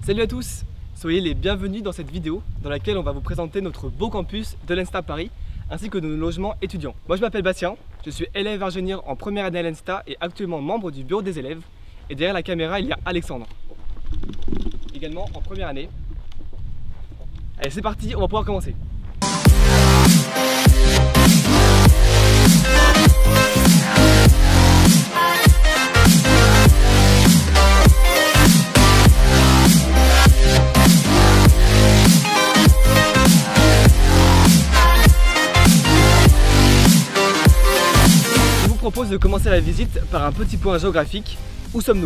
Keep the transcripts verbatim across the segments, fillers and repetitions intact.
Salut à tous, soyez les bienvenus dans cette vidéo dans laquelle on va vous présenter notre beau campus de l'ENSTA Paris ainsi que nos logements étudiants. Moi je m'appelle Bastien, je suis élève ingénieur en première année à l'ENSTA et actuellement membre du bureau des élèves. Et derrière la caméra il y a Alexandre, également en première année. Allez c'est parti, on va pouvoir commencer. Je vous propose de commencer la visite par un petit point géographique. Où sommes-nous?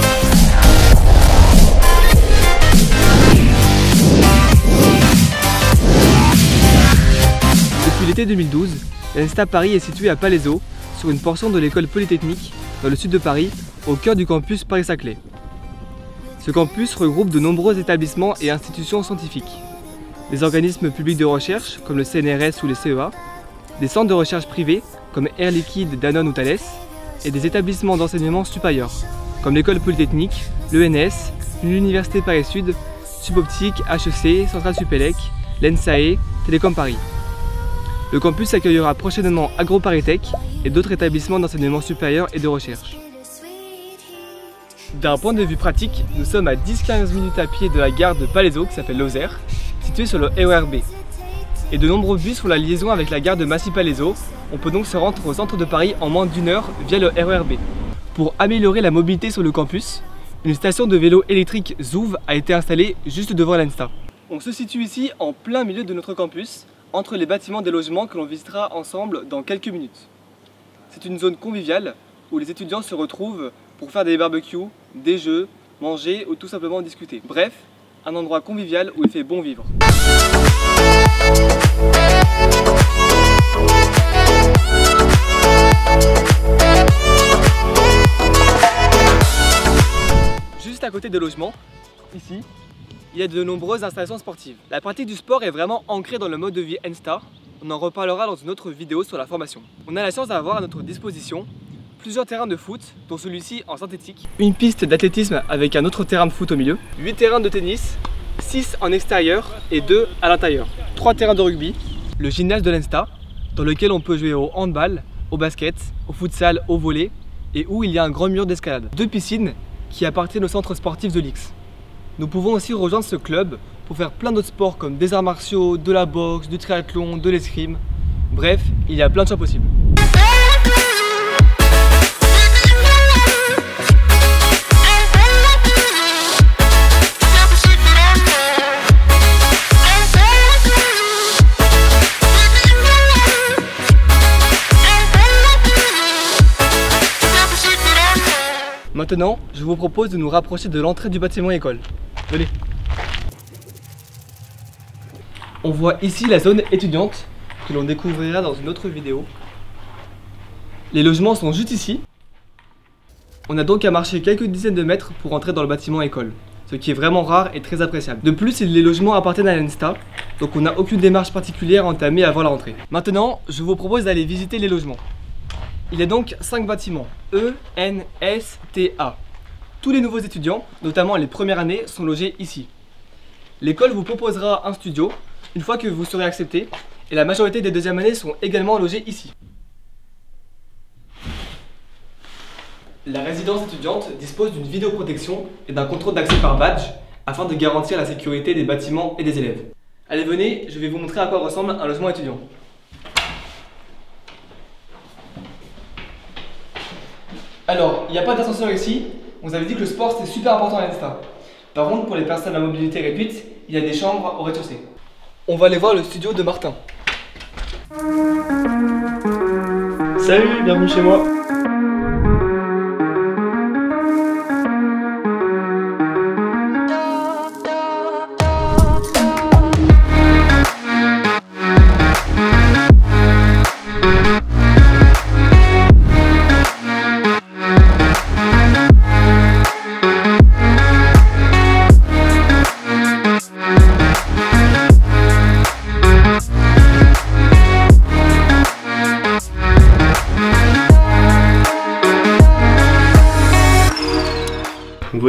Depuis l'été deux mille douze, l'ENSTA Paris est situé à Palaiseau, sur une portion de l'école polytechnique, dans le sud de Paris, au cœur du campus Paris-Saclay. Ce campus regroupe de nombreux établissements et institutions scientifiques, des organismes publics de recherche comme le C N R S ou les C E A, des centres de recherche privés comme Air Liquide, Danone ou Thales, et des établissements d'enseignement supérieur comme l'école polytechnique, l'E N S, l'Université Paris-Sud, Suboptique, H E C, Centrale Supélec, l'ENSAE, Télécom Paris. Le campus accueillera prochainement AgroParisTech et d'autres établissements d'enseignement supérieur et de recherche. D'un point de vue pratique, nous sommes à dix à quinze minutes à pied de la gare de Palaiseau qui s'appelle Lozère, située sur le R E R B. Et de nombreux bus font la liaison avec la gare de Massy-Palaiseau. On peut donc se rendre au centre de Paris en moins d'une heure via le R E R B. Pour améliorer la mobilité sur le campus, une station de vélo électrique Zouv a été installée juste devant l'ENSTA. On se situe ici en plein milieu de notre campus, entre les bâtiments des logements que l'on visitera ensemble dans quelques minutes. C'est une zone conviviale où les étudiants se retrouvent pour faire des barbecues, des jeux, manger ou tout simplement discuter. Bref, un endroit convivial où il fait bon vivre. Juste à côté des logements, ici, il y a de nombreuses installations sportives. La pratique du sport est vraiment ancrée dans le mode de vie ENSTA. On en reparlera dans une autre vidéo sur la formation. On a la chance d'avoir à notre disposition plusieurs terrains de foot, dont celui-ci en synthétique, une piste d'athlétisme avec un autre terrain de foot au milieu, huit terrains de tennis, six en extérieur et deux à l'intérieur, trois terrains de rugby, le gymnase de l'ENSTA, dans lequel on peut jouer au handball, au basket, au futsal, au volley, et où il y a un grand mur d'escalade, deux piscines qui appartiennent au centre sportif de l'X. Nous pouvons aussi rejoindre ce club pour faire plein d'autres sports comme des arts martiaux, de la boxe, du triathlon, de l'escrime. Bref, il y a plein de choix possibles. Maintenant, je vous propose de nous rapprocher de l'entrée du bâtiment école. Venez. On voit ici la zone étudiante que l'on découvrira dans une autre vidéo. Les logements sont juste ici. On a donc à marcher quelques dizaines de mètres pour entrer dans le bâtiment école, ce qui est vraiment rare et très appréciable. De plus, les logements appartiennent à l'ENSTA, donc on n'a aucune démarche particulière entamée avant la rentrée. Maintenant, je vous propose d'aller visiter les logements. Il y a donc cinq bâtiments, E, N, S, T, A. Tous les nouveaux étudiants, notamment les premières années, sont logés ici. L'école vous proposera un studio une fois que vous serez accepté et la majorité des deuxièmes années sont également logés ici. La résidence étudiante dispose d'une vidéoprotection et d'un contrôle d'accès par badge afin de garantir la sécurité des bâtiments et des élèves. Allez venez, je vais vous montrer à quoi ressemble un logement étudiant. Alors, il n'y a pas d'ascenseur ici. On vous avait dit que le sport c'était super important à l'ENSTA. Par contre, pour les personnes à mobilité réduite, il y a des chambres au rez-de-chaussée. On va aller voir le studio de Martin. Salut, bienvenue chez moi.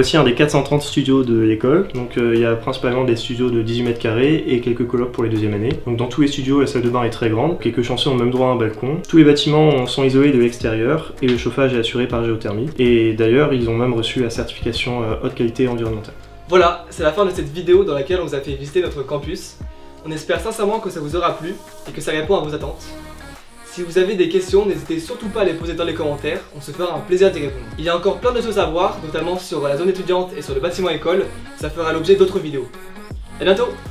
aussi un des quatre cent trente studios de l'école. Donc euh, il y a principalement des studios de dix-huit mètres carrés et quelques colocs pour les deuxième années. Donc dans tous les studios, la salle de bain est très grande. Quelques chanceux ont même droit à un balcon. Tous les bâtiments sont isolés de l'extérieur et le chauffage est assuré par géothermie. Et d'ailleurs, ils ont même reçu la certification euh, haute qualité environnementale. Voilà, c'est la fin de cette vidéo dans laquelle on vous a fait visiter notre campus. On espère sincèrement que ça vous aura plu et que ça répond à vos attentes. Si vous avez des questions, n'hésitez surtout pas à les poser dans les commentaires, on se fera un plaisir d'y répondre. Il y a encore plein de choses à voir, notamment sur la zone étudiante et sur le bâtiment école, ça fera l'objet d'autres vidéos. A bientôt!